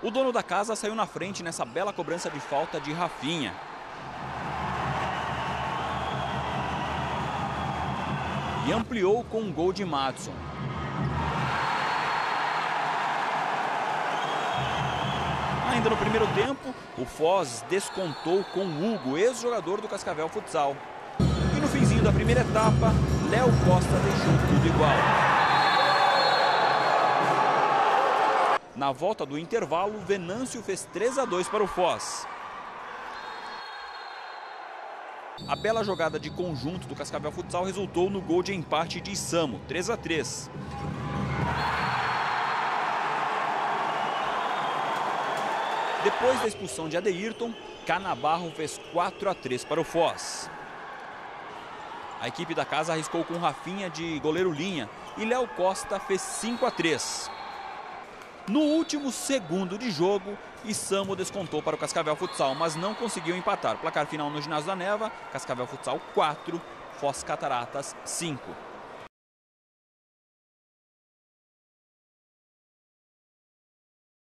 O dono da casa saiu na frente nessa bela cobrança de falta de Rafinha. E ampliou com um gol de Madison. Ainda no primeiro tempo, o Foz descontou com Hugo, ex-jogador do Cascavel Futsal. E no finzinho da primeira etapa, Léo Costa deixou tudo igual. Na volta do intervalo, Venâncio fez 3-2 para o Foz. A bela jogada de conjunto do Cascavel Futsal resultou no gol de empate de Samo, 3-3. Depois da expulsão de Adeirton, Canabarro fez 4-3 para o Foz. A equipe da casa arriscou com Rafinha de goleiro linha e Léo Costa fez 5-3. No último segundo de jogo, Samo descontou para o Cascavel Futsal, mas não conseguiu empatar. Placar final no Ginásio da Neva, Cascavel Futsal 4, Foz Cataratas 5.